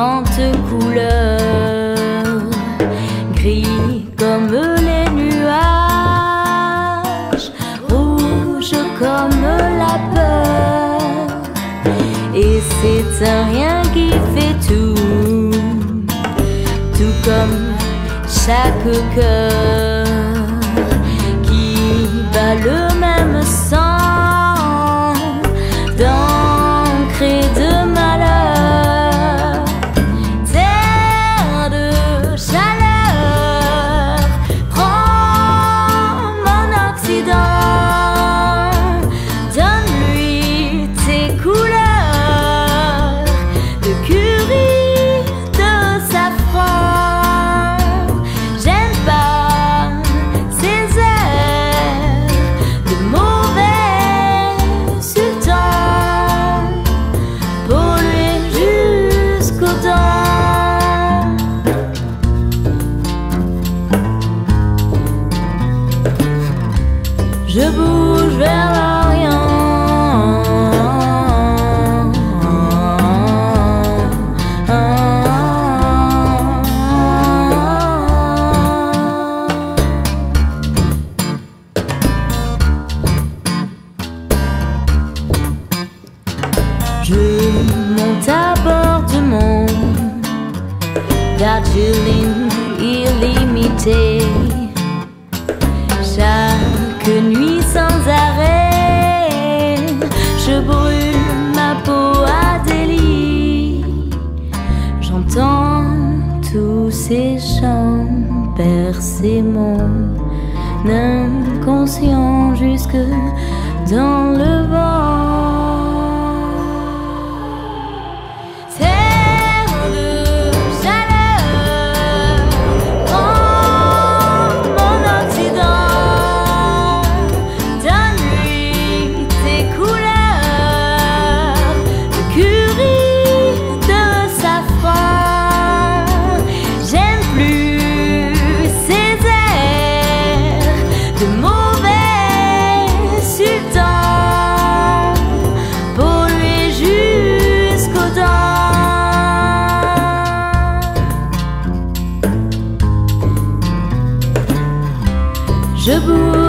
cinquante couleurs, gris comme les nuages, rouge comme la peur. Et c'est un rien qui fait tout, tout comme chaque cœur qui bat le même sang d'encre et de malheur. Terre de chaleur, prends mon Occident, donne-lui tes couleurs de curie, de safran. J'aime pas ces airs de mauvais sultan, pollués jusqu'aux dents. Je bouge vers l'Orient, je monte à bord de mon Darjeeling illimité. Chaque nuit sans arrêt, je brûle ma peau à Delhi. J'entends tous ces chants bercer mon inconscient jusque dans le vent. Terre de chaleur, prends mon Occident, donne-lui tes couleurs de curie, de safran. J'aime plus ces airs de mauvais sultan, pollués jusqu'aux dents. Je bouge